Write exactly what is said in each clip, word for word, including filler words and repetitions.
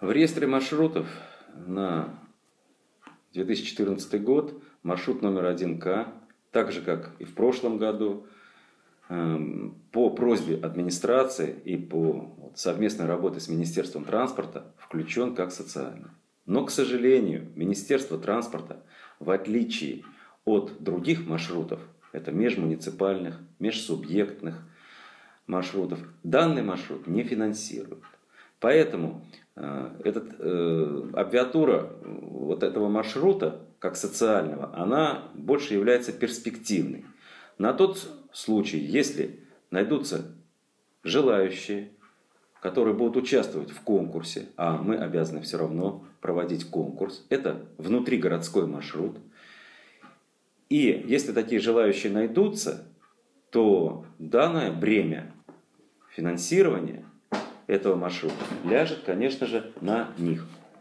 В реестре маршрутов на две тысячи четырнадцатый год маршрут номер один К, так же как и в прошлом году, по просьбе администрации и по совместной работе с Министерством транспорта включен как социальный. Но, к сожалению, Министерство транспорта, в отличие от других маршрутов, это межмуниципальных, межсубъектных маршрутов, данный маршрут не финансирует. Поэтому э, этот, э, аббревиатура вот этого маршрута, как социального, она больше является перспективной. На тот случай, если найдутся желающие, которые будут участвовать в конкурсе, а мы обязаны все равно проводить конкурс, это внутригородской маршрут. И если такие желающие найдутся, то данное бремя финансирования этого маршрута ляжет, конечно же, на них.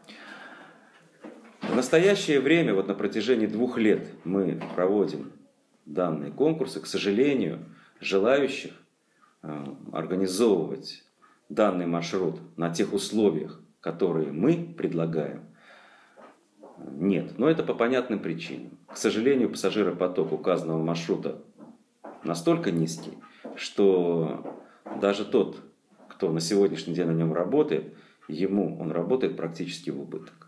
В настоящее время, вот на протяжении двух лет мы проводим данные конкурсы. К сожалению, желающих организовывать данный маршрут на тех условиях, которые мы предлагаем, нет. Но это по понятным причинам. К сожалению, пассажиропоток указанного маршрута настолько низкий, что даже тот, кто на сегодняшний день на нем работает, ему он работает практически в убыток.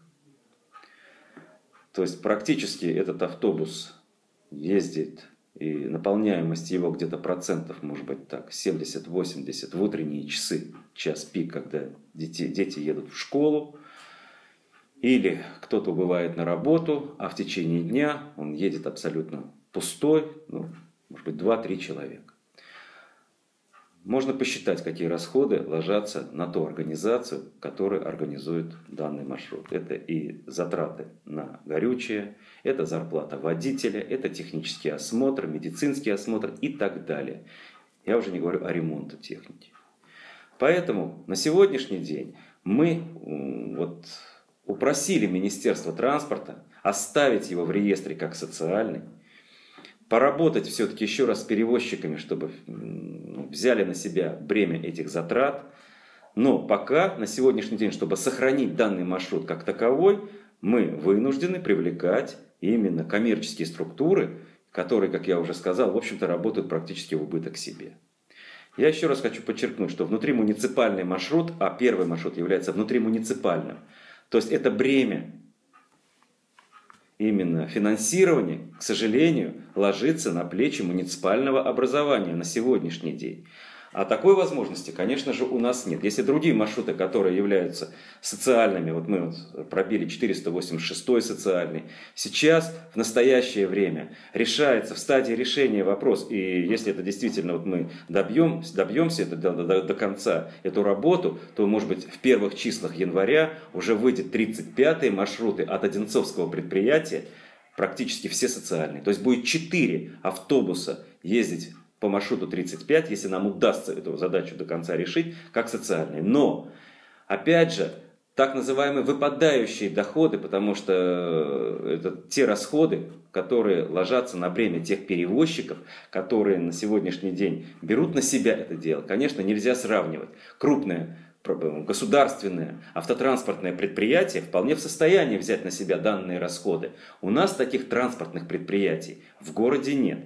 То есть практически этот автобус ездит, и наполняемость его где-то процентов, может быть так, семьдесят-восемьдесят в утренние часы, час пик, когда дети, дети едут в школу, или кто-то бывает на работу, а в течение дня он едет абсолютно пустой, ну, может быть два-три человека. Можно посчитать, какие расходы ложатся на ту организацию, которая организует данный маршрут. Это и затраты на горючее, это зарплата водителя, это технический осмотр, медицинский осмотр и так далее. Я уже не говорю о ремонте техники. Поэтому на сегодняшний день мы вот упросили Министерство транспорта оставить его в реестре как социальный, поработать все-таки еще раз с перевозчиками, чтобы взяли на себя бремя этих затрат. Но пока, на сегодняшний день, чтобы сохранить данный маршрут как таковой, мы вынуждены привлекать именно коммерческие структуры, которые, как я уже сказал, в общем-то работают практически в убыток себе. Я еще раз хочу подчеркнуть, что внутримуниципальный маршрут, а первый маршрут является внутримуниципальным, то есть это бремя именно финансирование, к сожалению, ложится на плечи муниципального образования на сегодняшний день. А такой возможности, конечно же, у нас нет. Если другие маршруты, которые являются социальными, вот мы вот пробили четыреста восемьдесят шестой социальный, сейчас в настоящее время решается в стадии решения вопрос, и если это действительно вот мы добьем, добьемся это до, до, до конца, эту работу, то, может быть, в первых числах января уже выйдет тридцать пятые маршруты от Одинцовского предприятия, практически все социальные. То есть будет четыре автобуса ездить по маршруту тридцать пять, если нам удастся эту задачу до конца решить, как социальные. Но, опять же, так называемые выпадающие доходы, потому что это те расходы, которые ложатся на бремя тех перевозчиков, которые на сегодняшний день берут на себя это дело. Конечно, нельзя сравнивать. Крупное государственное автотранспортное предприятие вполне в состоянии взять на себя данные расходы. У нас таких транспортных предприятий в городе нет.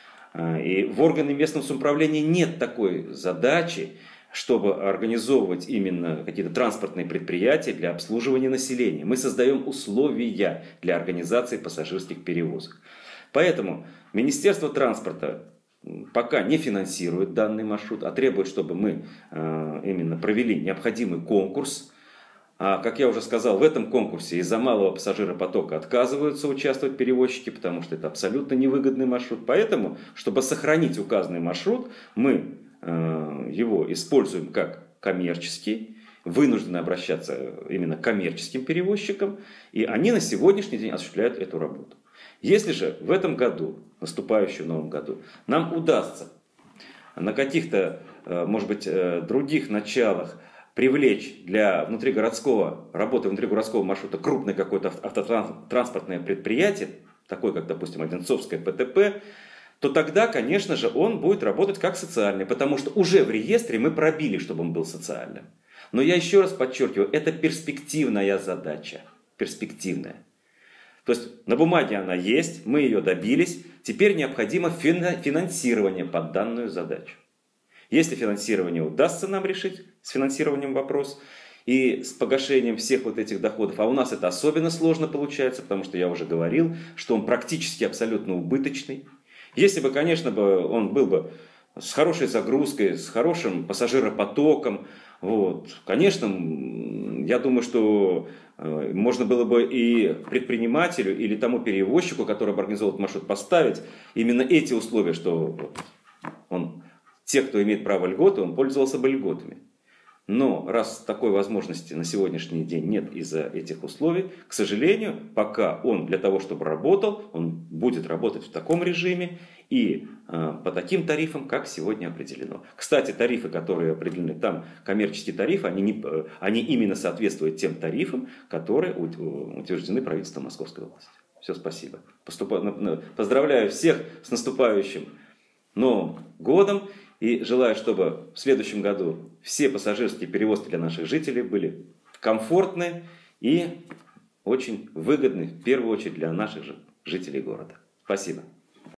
И в органы местного самоуправления нет такой задачи, чтобы организовывать именно какие-то транспортные предприятия для обслуживания населения. Мы создаем условия для организации пассажирских перевозок. Поэтому Министерство транспорта пока не финансирует данный маршрут, а требует, чтобы мы именно провели необходимый конкурс. А, как я уже сказал, в этом конкурсе из-за малого пассажиропотока отказываются участвовать перевозчики, потому что это абсолютно невыгодный маршрут. Поэтому, чтобы сохранить указанный маршрут, мы э, его используем как коммерческий, вынуждены обращаться именно к коммерческим перевозчикам, и они на сегодняшний день осуществляют эту работу. Если же в этом году, наступающем новом году, нам удастся на каких-то, э, может быть, э, других началах привлечь для внутригородского, работы внутригородского маршрута крупное какое-то автотранспортное предприятие, такое как, допустим, Одинцовское ПТП, то тогда, конечно же, он будет работать как социальный, потому что уже в реестре мы пробили, чтобы он был социальным. Но я еще раз подчеркиваю, это перспективная задача. Перспективная. То есть на бумаге она есть, мы ее добились, теперь необходимо финансирование под данную задачу. Если финансирование удастся нам решить, с финансированием вопрос, и с погашением всех вот этих доходов, а у нас это особенно сложно получается, потому что я уже говорил, что он практически абсолютно убыточный. Если бы, конечно, бы он был бы с хорошей загрузкой, с хорошим пассажиропотоком, вот, конечно, я думаю, что можно было бы и предпринимателю или тому перевозчику, который бы организовал маршрут, поставить именно эти условия, что он, те, кто имеет право льготы, он пользовался бы льготами. Но раз такой возможности на сегодняшний день нет из-за этих условий, к сожалению, пока он для того, чтобы работал, он будет работать в таком режиме и э, по таким тарифам, как сегодня определено. Кстати, тарифы, которые определены там, коммерческие тарифы, они, не, они именно соответствуют тем тарифам, которые утверждены правительством Московской области. Все, спасибо. Поступа... Поздравляю всех с наступающим Новым годом. И желаю, чтобы в следующем году все пассажирские перевозки для наших жителей были комфортны и очень выгодны, в первую очередь, для наших же жителей города. Спасибо.